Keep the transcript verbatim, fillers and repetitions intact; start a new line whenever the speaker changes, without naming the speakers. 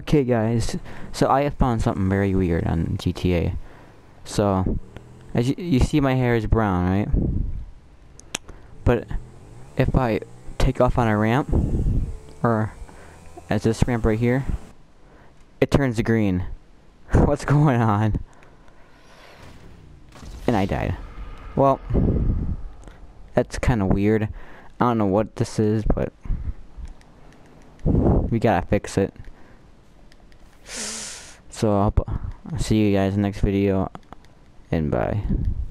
Okay guys, so I have found something very weird on G T A. So, as you, you see my hair is brown, right? But if I take off on a ramp, or as this ramp right here, it turns green. What's going on? And I died. Well, that's kind of weird. I don't know what this is, but we gotta fix it. So I'll see you guys in the next video, and bye.